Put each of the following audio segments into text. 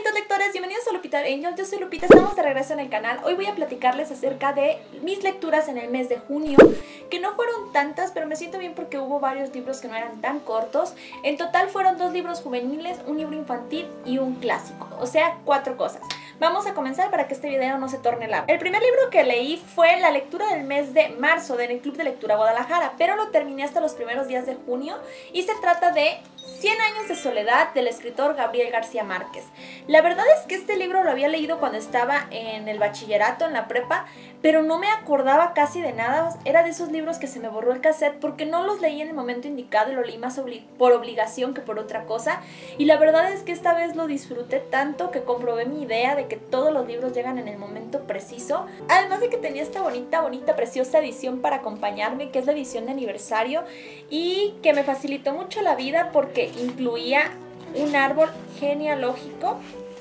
chicos lectores, bienvenidos a Lupita Angel. Yo soy Lupita, estamos de regreso en el canal. Hoy voy a platicarles acerca de mis lecturas en el mes de junio, que no fueron tantas, pero me siento bien porque hubo varios libros que no eran tan cortos. En total fueron 2 libros juveniles, un libro infantil y un clásico, o sea, 4 cosas. Vamos a comenzar para que este video no se torne largo. El primer libro que leí fue la lectura del mes de marzo del Club de Lectura Guadalajara, pero lo terminé hasta los primeros días de junio y se trata de 100 años de soledad del escritor Gabriel García Márquez. La verdad es que este libro lo había leído cuando estaba en el bachillerato, en la prepa, pero no me acordaba casi de nada. Era de esos libros que se me borró el cassette porque no los leí en el momento indicado y lo leí más por obligación que por otra cosa. Y la verdad es que esta vez lo disfruté tanto que comprobé mi idea de que todos los libros llegan en el momento preciso. Además de que tenía esta bonita, preciosa edición para acompañarme, que es la edición de aniversario, y que me facilitó mucho la vida porque incluía un árbol genealógico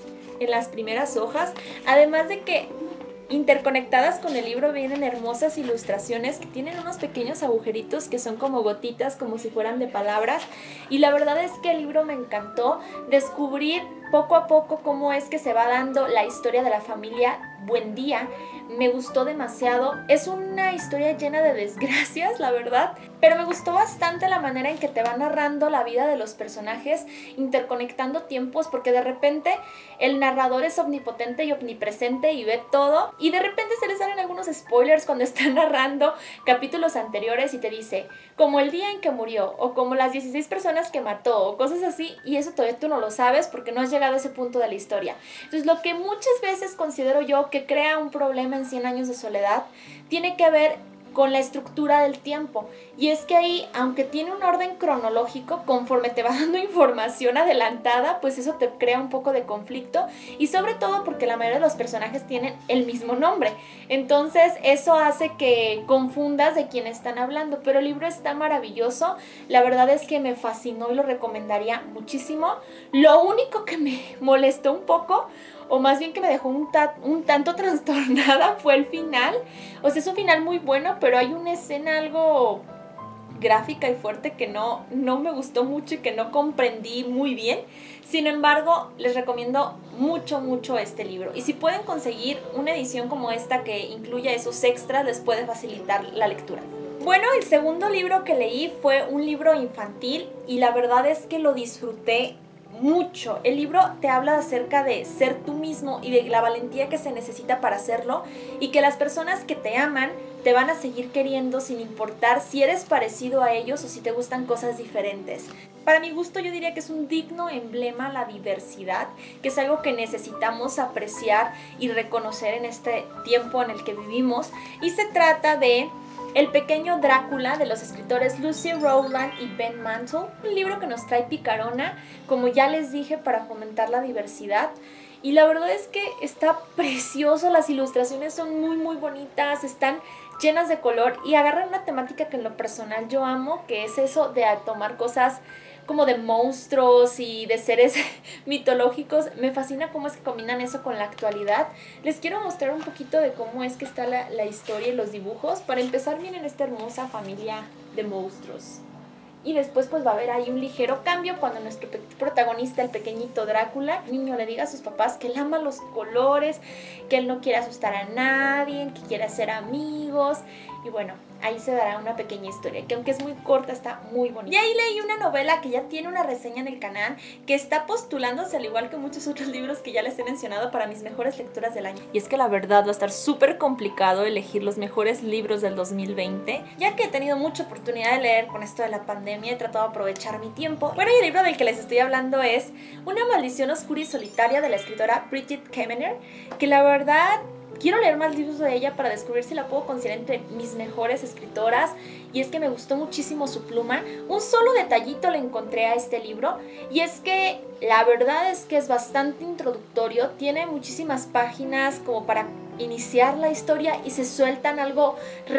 en las primeras hojas, además de que interconectadas con el libro vienen hermosas ilustraciones que tienen unos pequeños agujeritos que son como gotitas, como si fueran de palabras. Y la verdad es que el libro me encantó. Descubrir poco a poco cómo es que se va dando la historia de la familia Buendía. Me gustó demasiado. Es una historia llena de desgracias, la verdad, pero me gustó bastante la manera en que te va narrando la vida de los personajes, interconectando tiempos, porque de repente el narrador es omnipotente y omnipresente y ve todo, y de repente se le salen algunos spoilers cuando está narrando capítulos anteriores y te dice como el día en que murió, o como las 16 personas que mató, o cosas así, y eso todavía tú no lo sabes porque no has llegado a ese punto de la historia. Entonces lo que muchas veces considero yo que crea un problema en 100 años de soledad tiene que ver con la estructura del tiempo, y es que ahí, aunque tiene un orden cronológico, conforme te va dando información adelantada, pues eso te crea un poco de conflicto, y sobre todo porque la mayoría de los personajes tienen el mismo nombre, entonces eso hace que confundas de quién están hablando. Pero el libro está maravilloso, la verdad es que me fascinó y lo recomendaría muchísimo. Lo único que me molestó un poco, o más bien que me dejó un tanto trastornada, fue el final. O sea, es un final muy bueno, pero hay una escena algo gráfica y fuerte que no me gustó mucho y que no comprendí muy bien. Sin embargo, les recomiendo mucho este libro. Y si pueden conseguir una edición como esta que incluya esos extras, les puede facilitar la lectura. Bueno, el segundo libro que leí fue un libro infantil y la verdad es que lo disfruté mucho. El libro te habla acerca de ser tú mismo y de la valentía que se necesita para hacerlo, y que las personas que te aman te van a seguir queriendo sin importar si eres parecido a ellos o si te gustan cosas diferentes. Para mi gusto yo diría que es un digno emblema a la diversidad, que es algo que necesitamos apreciar y reconocer en este tiempo en el que vivimos, y se trata de El pequeño Drácula, de los escritores Lucy Rowland y Ben Mantle, un libro que nos trae picarona, como ya les dije, para fomentar la diversidad. Y la verdad es que está precioso, las ilustraciones son muy bonitas, están llenas de color y agarran una temática que en lo personal yo amo, que es eso de tomar cosas como de monstruos y de seres mitológicos. Me fascina cómo es que combinan eso con la actualidad. Les quiero mostrar un poquito de cómo es que está la historia y los dibujos. Para empezar, miren esta hermosa familia de monstruos. Y después pues va a haber ahí un ligero cambio cuando nuestro protagonista, el pequeñito Drácula, el niño, le diga a sus papás que él ama los colores, que él no quiere asustar a nadie, que quiere hacer amigos. Y bueno, ahí se dará una pequeña historia, que aunque es muy corta, está muy bonita. Y ahí leí una novela que ya tiene una reseña en el canal, que está postulándose, al igual que muchos otros libros que ya les he mencionado, para mis mejores lecturas del año. Y es que la verdad va a estar súper complicado elegir los mejores libros del 2020, ya que he tenido mucha oportunidad de leer con esto de la pandemia. He tratado de aprovechar mi tiempo. Bueno, y el libro del que les estoy hablando es Una maldición oscura y solitaria, de la escritora Brigid Kemmerer, que la verdad quiero leer más libros de ella para descubrir si la puedo considerar entre mis mejores escritoras, y es que me gustó muchísimo su pluma. Un solo detallito le encontré a este libro, y es que la verdad es que es bastante introductorio, tiene muchísimas páginas como para iniciar la historia y se sueltan algo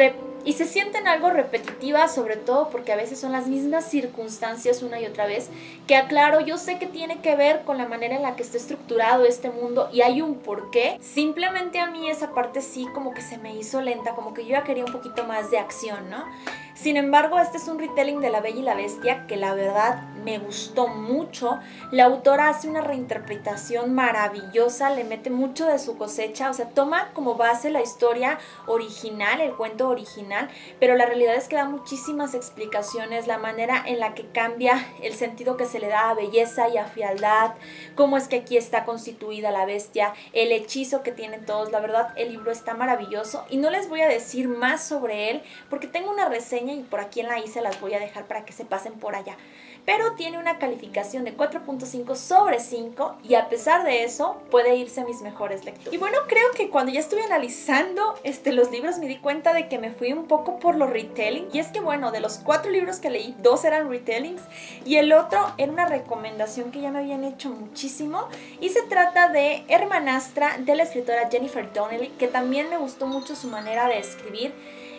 y se sienten algo repetitivas, sobre todo porque a veces son las mismas circunstancias una y otra vez, que aclaro, yo sé que tiene que ver con la manera en la que está estructurado este mundo y hay un porqué. Simplemente a mí esa parte sí como que se me hizo lenta, como que yo ya quería un poquito más de acción, ¿no? Sin embargo, este es un retelling de La Bella y la Bestia que la verdad me gustó mucho. La autora hace una reinterpretación maravillosa, le mete mucho de su cosecha, o sea, toma como base la historia original, el cuento original, pero la realidad es que da muchísimas explicaciones, la manera en la que cambia el sentido que se le da a belleza y a fealdad, cómo es que aquí está constituida la bestia, el hechizo que tienen todos. La verdad, el libro está maravilloso y no les voy a decir más sobre él porque tengo una reseña y por aquí en la i se las voy a dejar para que se pasen por allá. Pero tiene una calificación de 4.5 sobre 5 y a pesar de eso puede irse a mis mejores lecturas. Y bueno, creo que cuando ya estuve analizando los libros me di cuenta de que me fui un poco por los retelling. Y es que bueno, de los 4 libros que leí, 2 eran retellings y el otro era una recomendación que ya me habían hecho muchísimo. Y se trata de Hermanastra, de la escritora Jennifer Donnelly, que también me gustó mucho su manera de escribir.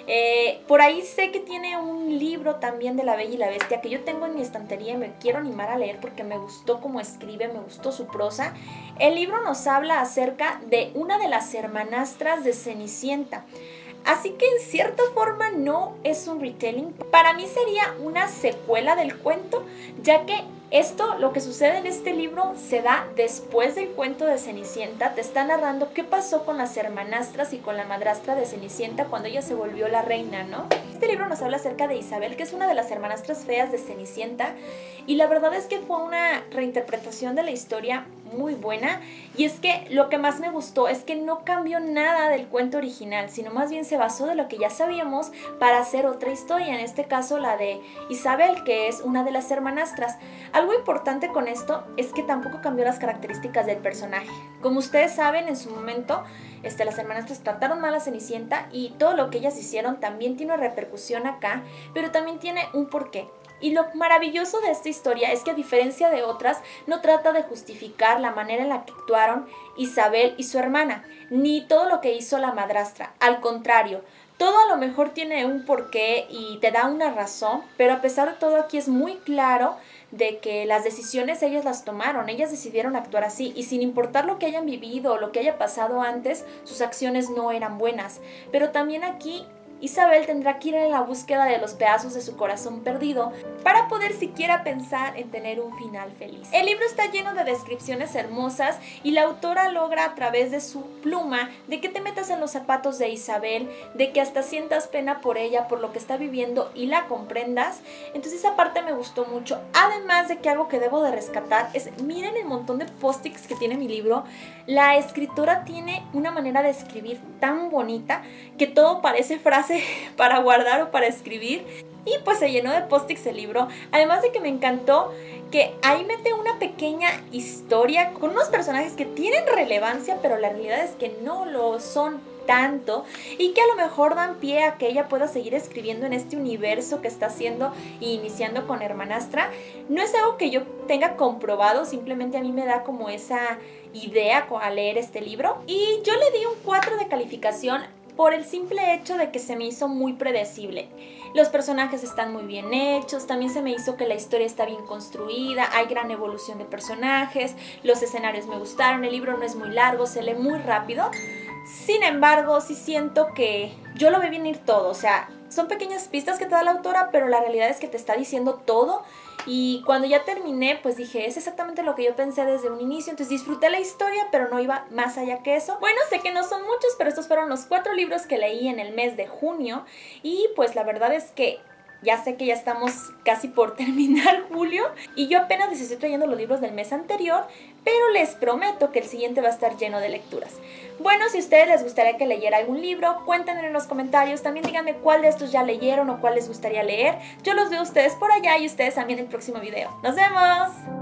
Por ahí sé que tiene un libro también de La Bella y la Bestia que yo tengo en mi estantería y me quiero animar a leer porque me gustó cómo escribe, me gustó su prosa. El libro nos habla acerca de una de las hermanastras de Cenicienta. Así que en cierta forma no es un retelling. Para mí sería una secuela del cuento, ya que lo que sucede en este libro se da después del cuento de Cenicienta. Te está narrando qué pasó con las hermanastras y con la madrastra de Cenicienta cuando ella se volvió la reina, ¿no? Este libro nos habla acerca de Isabel, que es una de las hermanastras feas de Cenicienta, y la verdad es que fue una reinterpretación de la historia muy buena. Y es que lo que más me gustó es que no cambió nada del cuento original, sino más bien se basó de lo que ya sabíamos para hacer otra historia, en este caso la de Isabel, que es una de las hermanastras. Algo importante con esto es que tampoco cambió las características del personaje. Como ustedes saben, en su momento las hermanastras trataron mal a Cenicienta y todo lo que ellas hicieron también tiene una repercusión acá, pero también tiene un porqué. Y lo maravilloso de esta historia es que a diferencia de otras, no trata de justificar la manera en la que actuaron Isabel y su hermana, ni todo lo que hizo la madrastra. Al contrario, todo a lo mejor tiene un porqué y te da una razón, pero a pesar de todo aquí es muy claro de que las decisiones ellas las tomaron, ellas decidieron actuar así y sin importar lo que hayan vivido o lo que haya pasado antes, sus acciones no eran buenas. Pero también aquí Isabel tendrá que ir en la búsqueda de los pedazos de su corazón perdido para poder siquiera pensar en tener un final feliz. El libro está lleno de descripciones hermosas y la autora logra a través de su pluma de que te metas en los zapatos de Isabel, de que hasta sientas pena por ella, por lo que está viviendo y la comprendas. Entonces esa parte me gustó mucho. Además de que algo que debo de rescatar es, miren el montón de post-its que tiene mi libro. La escritora tiene una manera de escribir tan bonita que todo parece frase para guardar o para escribir. Y pues se llenó de post-its el libro. Además de que me encantó que ahí mete una pequeña historia con unos personajes que tienen relevancia, pero la realidad es que no lo son tanto y que a lo mejor dan pie a que ella pueda seguir escribiendo en este universo que está haciendo y iniciando con Hermanastra. No es algo que yo tenga comprobado, simplemente a mí me da como esa idea al leer este libro. Y yo le di un 4 de calificación por el simple hecho de que se me hizo muy predecible. Los personajes están muy bien hechos, también se me hizo que la historia está bien construida, hay gran evolución de personajes, los escenarios me gustaron, el libro no es muy largo, se lee muy rápido. Sin embargo, sí siento que yo lo vi venir todo, o sea, son pequeñas pistas que te da la autora, pero la realidad es que te está diciendo todo. Y cuando ya terminé, pues dije, es exactamente lo que yo pensé desde un inicio. Entonces disfruté la historia, pero no iba más allá que eso. Bueno, sé que no son muchos, pero estos fueron los 4 libros que leí en el mes de junio. Y pues la verdad es que ya sé que ya estamos casi por terminar julio y yo apenas les estoy trayendo los libros del mes anterior, pero les prometo que el siguiente va a estar lleno de lecturas. Bueno, si a ustedes les gustaría que leyera algún libro, cuéntenme en los comentarios. También díganme cuál de estos ya leyeron o cuál les gustaría leer. Yo los veo a ustedes por allá y ustedes también en el próximo video. ¡Nos vemos!